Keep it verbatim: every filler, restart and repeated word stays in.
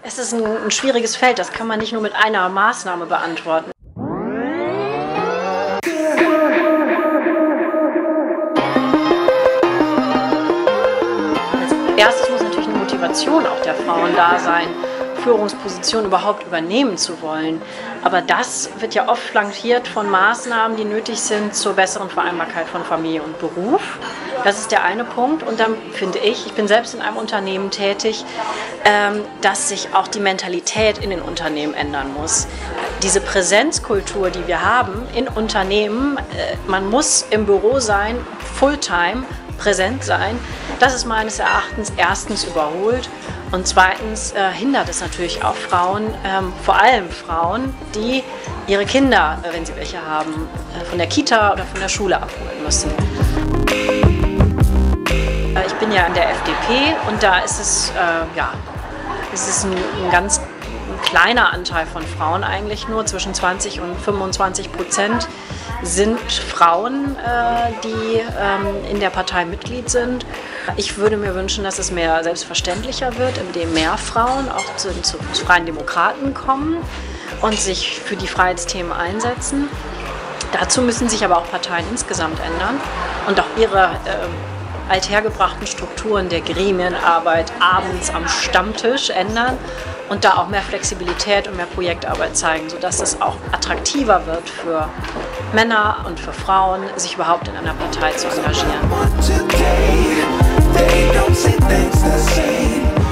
Es ist ein, ein schwieriges Feld, das kann man nicht nur mit einer Maßnahme beantworten. Als erstes muss natürlich eine Motivation auch der Frauen da sein, Führungspositionen überhaupt übernehmen zu wollen. Aber das wird ja oft flankiert von Maßnahmen, die nötig sind zur besseren Vereinbarkeit von Familie und Beruf. Das ist der eine Punkt. Und dann finde ich, ich bin selbst in einem Unternehmen tätig, dass sich auch die Mentalität in den Unternehmen ändern muss. Diese Präsenzkultur, die wir haben in Unternehmen, man muss im Büro sein, Fulltime, präsent sein, das ist meines Erachtens erstens überholt und zweitens äh, hindert es natürlich auch Frauen, ähm, vor allem Frauen, die ihre Kinder, äh, wenn sie welche haben, äh, von der Kita oder von der Schule abholen müssen. Äh, ich bin ja in der F D P und da ist es, äh, ja, es ist ein, ein ganz ein kleiner Anteil von Frauen eigentlich nur, zwischen zwanzig und fünfundzwanzig Prozent sind Frauen, äh, die ähm, in der Partei Mitglied sind. Ich würde mir wünschen, dass es mehr selbstverständlicher wird, indem mehr Frauen auch zu, zu, zu Freien Demokraten kommen und sich für die Freiheitsthemen einsetzen. Dazu müssen sich aber auch Parteien insgesamt ändern und auch ihre äh, althergebrachten Strukturen der Gremienarbeit abends am Stammtisch ändern und da auch mehr Flexibilität und mehr Projektarbeit zeigen, sodass es auch attraktiver wird für Männer und für Frauen, sich überhaupt in einer Partei zu engagieren.